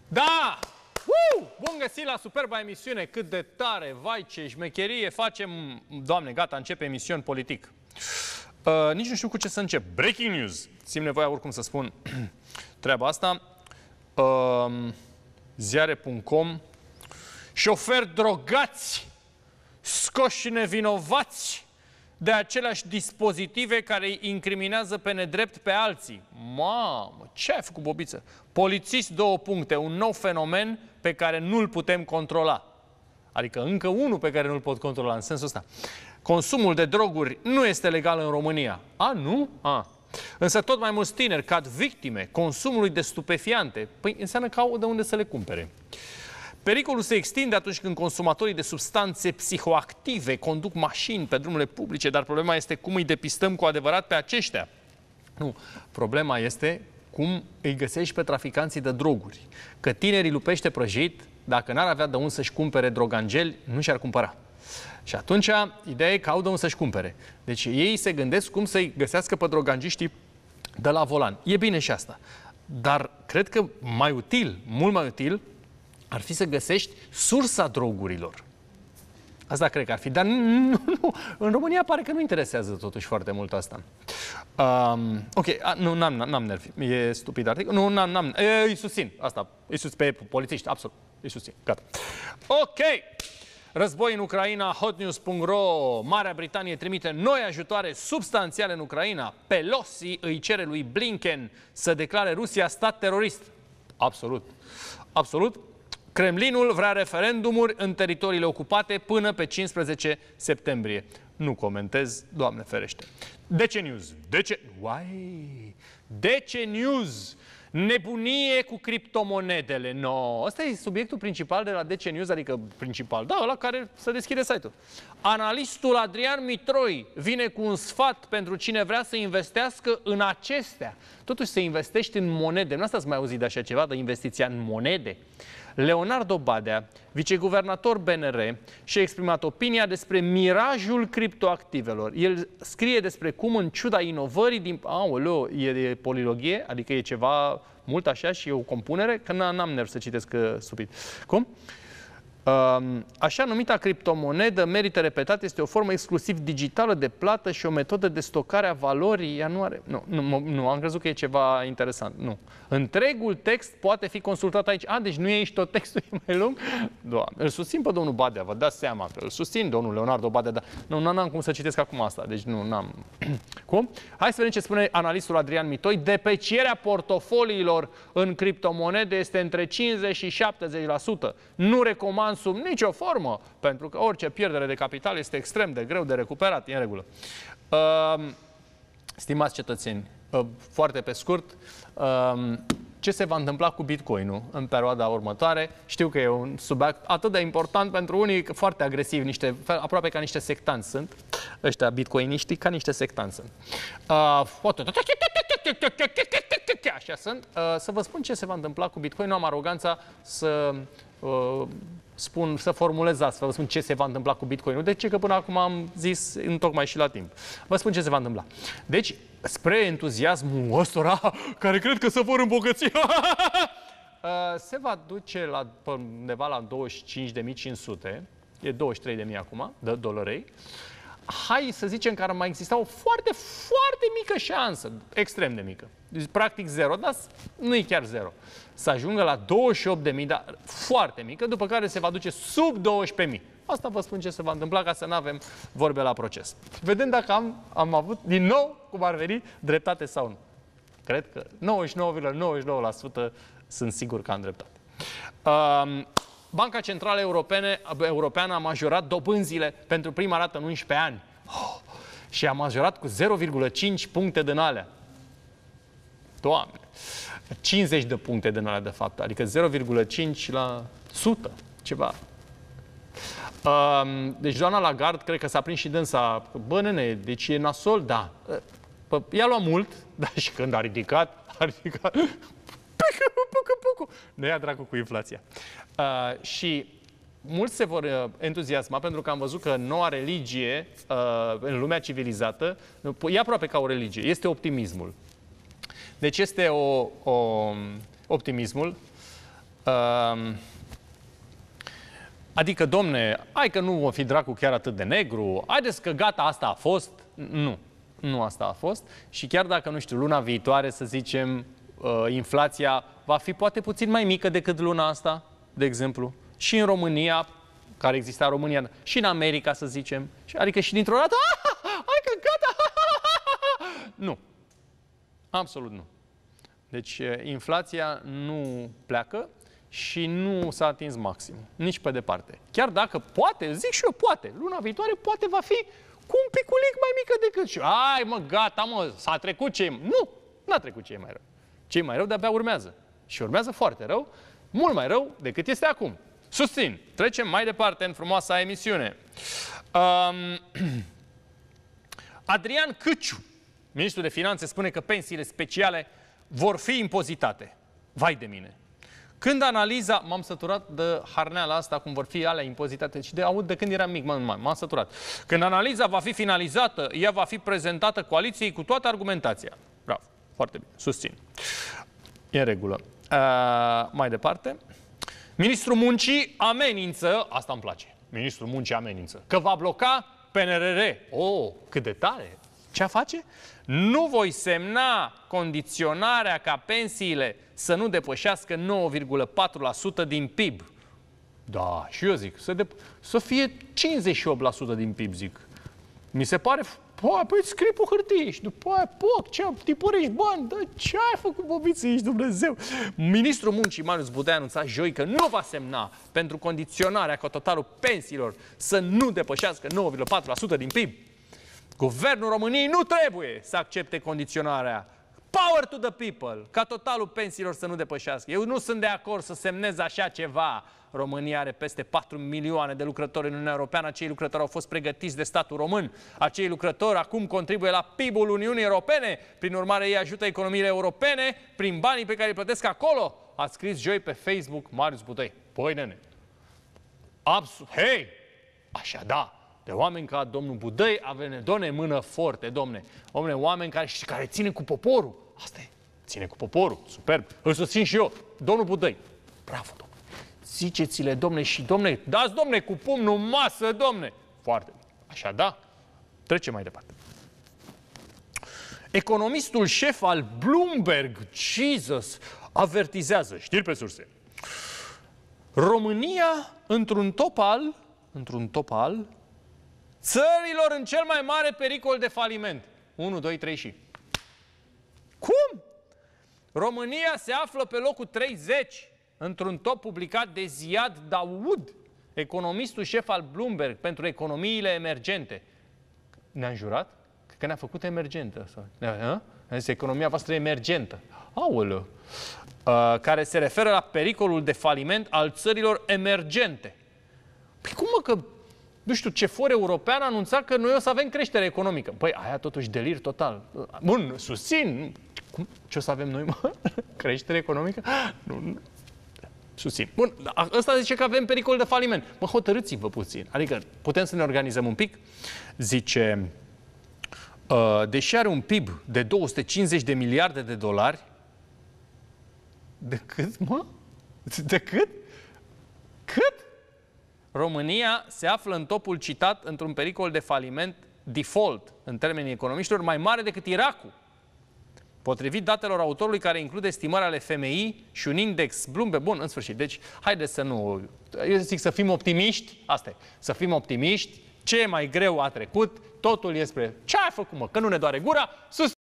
Da! Bun găsit la superba emisiune. Cât de tare, vai ce șmecherie facem. Doamne, gata, începe emisiune politic. Nici nu știu cu ce să încep. Breaking news. Simt nevoia oricum să spun treaba asta. Ziare.com. Șoferi drogați, scoși nevinovați de aceleași dispozitive care îi incriminează pe nedrept pe alții. Mamă, ce ai făcut, bobiță? Polițiști, 2 puncte, un nou fenomen pe care nu-l putem controla. Adică încă unul pe care nu-l pot controla, în sensul ăsta. Consumul de droguri nu este legal în România. A, nu? A. Însă tot mai mulți tineri cad victime consumului de stupefiante. Păi înseamnă că au de unde să le cumpere. Pericolul se extinde atunci când consumatorii de substanțe psihoactive conduc mașini pe drumurile publice, dar problema este cum îi depistăm cu adevărat pe aceștia. Nu, problema este cum îi găsești pe traficanții de droguri. Că tinerii lupește prăjit, dacă n-ar avea de unde să-și cumpere drogangeli, nu și-ar cumpăra. Și atunci, ideea e că au de unde să-și cumpere. Deci ei se gândesc cum să-i găsească pe drogangiștii de la volan. E bine și asta. Dar cred că mai util, mult mai util, ar fi să găsești sursa drogurilor. Asta cred că ar fi. Dar nu, în România pare că nu interesează totuși foarte mult asta. Ok, nu, n-am nervi. E stupid articol. Nu, îi susțin. Asta, îi susțin pe polițiști, absolut. Îi susțin. Gata. Ok. Război în Ucraina, hotnews.ro. Marea Britanie trimite noi ajutoare substanțiale în Ucraina. Pelosi îi cere lui Blinken să declare Rusia stat terorist. Absolut. Absolut. Kremlinul vrea referendumuri în teritoriile ocupate până pe 15 septembrie. Nu comentez, Doamne ferește. DC News. DC News. Nebunie cu criptomonedele. No, ăsta e subiectul principal de la DC News, adică principal, da, ăla care să deschide site-ul. Analistul Adrian Mitroi vine cu un sfat pentru cine vrea să investească în acestea. Totuși să investești în monede. Nu ați mai auzit de așa ceva, de investiția în monede? Leonardo Badea, viceguvernator BNR, și-a exprimat opinia despre mirajul criptoactivelor. El scrie despre cum, în ciuda inovării din... Aoleu, e polilogie? Adică e ceva mult așa și e o compunere? Că n-am nerv să citesc stupid. Cum? Așa numita criptomonedă, merită repetat, este o formă exclusiv digitală de plată și o metodă de stocare a valorii. Ea nu are... Nu, am crezut că e ceva interesant. Nu. Întregul text poate fi consultat aici. Deci nu e aici tot textul, e mai lung? Doamne, îl susțin pe domnul Badea, vă dați seama că îl susțin, domnul Leonardo Badea, dar n-am cum să citesc acum asta, deci n-am... Cum? Hai să vedem ce spune analistul Adrian Mitoi. Deprecierea portofoliilor în criptomonede este între 50 și 70%. Nu recomand sub nicio formă, pentru că orice pierdere de capital este extrem de greu de recuperat, e în regulă. Stimați cetățeni, foarte pe scurt, ce se va întâmpla cu Bitcoin-ul în perioada următoare? Știu că e un subiect atât de important pentru unii, foarte agresivi, aproape ca niște sectanți sunt. Ăștia bitcoiniștii ca niște sectanți sunt. Așa sunt. Să vă spun ce se va întâmpla cu Bitcoin. Nu am aroganța să să formulez asta, să vă spun ce se va întâmpla cu Bitcoin-ul. De ce? Că până acum am zis întocmai și la timp. Vă spun ce se va întâmpla. Deci, spre entuziasmul ăstora care cred că se vor îmbogăți, se va duce la undeva la 25.500, e 23.000 acum, de dolari. Hai să zicem că ar mai exista o foarte, foarte mică șansă, extrem de mică. Deci, practic zero, dar nu e chiar zero. Să ajungă la 28.000, dar foarte mică, după care se va duce sub 12.000. Asta vă spun ce se va întâmpla ca să nu avem vorbe la proces. Vedem dacă am avut din nou, cum ar veni, dreptate sau nu. Cred că 99,99% sunt sigur că am dreptate. Banca Centrală Europeană a majorat dobânzile pentru prima dată în 11 ani. Și a majorat cu 0,5 puncte din alea. Doamne! 50 de puncte din alea, de fapt. Adică 0,5 la 100. Ceva. Deci doamna Lagarde, cred că s-a prins și dânsa. Bă, nene, deci e nasol? Da. I-a luat mult, dar și când a ridicat, nu ia dracu cu inflația. Și mulți se vor entuziasma pentru că am văzut că noua religie în lumea civilizată e aproape ca o religie, este optimismul. Deci este optimismul Adică, domne, hai că nu va fi dracu chiar atât de negru, haideți că gata, asta a fost. Nu, nu asta a fost. Și chiar dacă, nu știu, luna viitoare, să zicem, inflația va fi poate puțin mai mică decât luna asta, de exemplu, și în România, care exista în România, și în America, să zicem, adică și dintr-o dată, hai că gata, nu, absolut nu. Deci, inflația nu pleacă și nu s-a atins maxim, nici pe departe. Chiar dacă poate, zic și eu, poate, luna viitoare poate va fi cu un piculic mai mică decât și ai mă, gata mă, s-a trecut ce Nu, n-a trecut ce e mai rău. Ce e mai rău de-abia urmează. Și urmează foarte rău, mult mai rău decât este acum. Susțin. Trecem mai departe în frumoasa emisiune. Adrian Căciu, ministrul de Finanțe, spune că pensiile speciale vor fi impozitate. Vai de mine! Când analiza, m-am săturat de harneala asta, cum vor fi alea impozitate, și de aud de când eram mic, m-am săturat. Când analiza va fi finalizată, ea va fi prezentată coaliției cu toată argumentația. Bravo, foarte bine, susțin. E în regulă. Mai departe. Ministrul Muncii amenință, asta îmi place, Ministrul Muncii amenință, că va bloca PNRR. Oh, cât de tare! Ce face? Nu voi semna condiționarea ca pensiile să nu depășească 9,4% din PIB. Da, și eu zic, să fie 58% din PIB, zic. Mi se pare, păi scrii pe hârtie și după aia, ce tipărești bani, dar ce ai făcut, bobiță, ești Dumnezeu? Ministrul Muncii, Marius Budai, a anunțat joi că nu va semna pentru condiționarea ca totalul pensiilor să nu depășească 9,4% din PIB. Guvernul României nu trebuie să accepte condiționarea. Power to the people, ca totalul pensiilor să nu depășească. Eu nu sunt de acord să semnez așa ceva. România are peste 4 milioane de lucrători în Uniunea Europeană. Acei lucrători au fost pregătiți de statul român. Acei lucrători acum contribuie la PIB-ul Uniunii Europene. Prin urmare, ei ajută economiile europene prin banii pe care îi plătesc acolo. A scris joi pe Facebook Marius Budai. Păi, nene, hei, așa da. De oameni ca domnul Budai avem, doamne, mână forte, domne. Oameni care ține cu poporul. Asta e, ține cu poporul, superb. Îl susțin și eu, domnul Budai. Bravo, domne. Ziceți-le, domne, și domne, dați, domne, cu pumnul în masă, domne. Foarte bine. Așa, da? Trecem mai departe. Economistul șef al Bloomberg, Jesus, avertizează, știri pe surse, România într-un top al țărilor în cel mai mare pericol de faliment. 1, 2, 3 și... Cum? România se află pe locul 30 într-un top publicat de Ziad Daoud, economistul șef al Bloomberg pentru economiile emergente. Ne-a jurat că ne-a făcut emergentă. A zis, economia voastră emergentă. Aoleu! Care se referă la pericolul de faliment al țărilor emergente. Păi cum mă că... Nu știu, CFOR european a anunțat că noi o să avem creștere economică. Păi, aia totuși delir total. Bun, susțin. Ce o să avem noi, mă? Creștere economică? Nu. Susțin. Bun, ăsta zice că avem pericol de faliment. Mă, hotărâți-vă puțin. Adică, putem să ne organizăm un pic? Zice, deși are un PIB de 250 de miliarde de dolari, de cât, mă? De cât? Cât? România se află în topul citat într-un pericol de faliment default, în termenii economiștilor, mai mare decât Irakul. Potrivit datelor autorului care include estimări ale FMI și un index Bloomberg. Bun, în sfârșit. Deci, haideți să nu... Eu zic să fim optimiști. Asta e. Să fim optimiști. Ce e mai greu a trecut. Totul e spre... Ce ai făcut, mă? Că nu ne doare gura. Sus!